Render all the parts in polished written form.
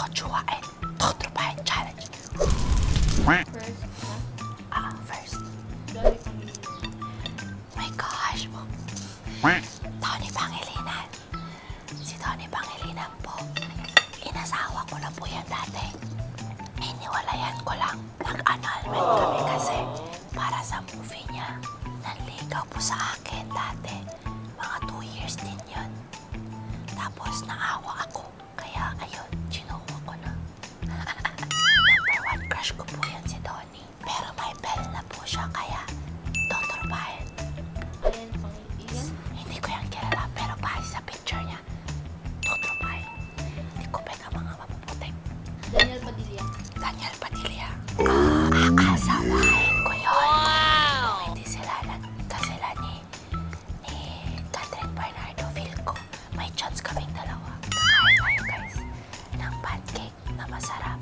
Jojowain. Totropahin challenge. First, First. Johnny Pangilinan. My gosh. Tony Pangilinan. Si Tony Pangilinan po. Inasawa ko na po yan dati. Iniwalayan ko lang. Nag-annulment kami kasi para sa movie niya. Nanligaw po sa akin dati. Mga 2 years din yun. Tapos naawa ako. Kaya ayun, ginuha ko na. Number 1 crush ko po yan si Tony. Pero may bell na po siya kaya Totropahin. Ayan, Pangilinan. Hindi ko yan kilala pero base sa picture niya, Totropahin. Hindi ko pwede ang mga mapuputik. Daniel Padilla. Daniel Padilla. Aasawahin ko yun. Kung hindi sila ni Catherine Bernardo, feel ko may chance kaming dalawa. Kakain tayo guys ng pancake na masarap.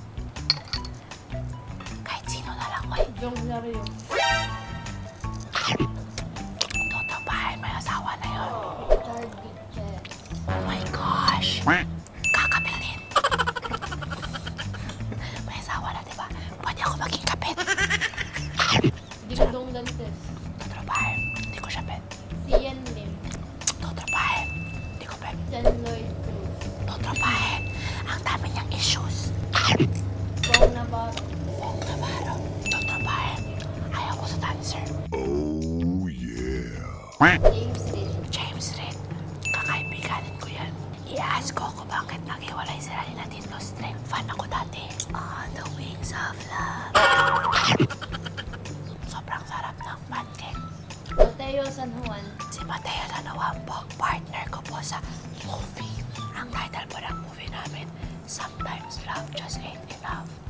Kahit sino na lang, oy. Jong Lario. Totropahin, may asawa na yun. Richard Gutierrez. Oh my gosh! Kakapitin! May asawa na, diba? Pwede ako maging kapit. Dingdong Dantes. Totropahin, hindi ko siya pet. Sian Lim. Totropahin, hindi ko pet. John Lloyd Cruz. Totropahin, ang dami niyang issues. Bong Navarro. Bong Navarro, Totropahin, ayaw ko sa dancer. Oh, yeah. James Reid. James Reid, kakaibiganin ko yan. I-ask ko kung bakit naghiwalay sila ni Tito String. Fan ako dati. On the wings of love. Sobrang sarap ng pancake. Mateo San Juan. Si Mateo San po, partner ko po sa movie. Ang title po ng movie namin, Sometimes Love Just Ain't Enough.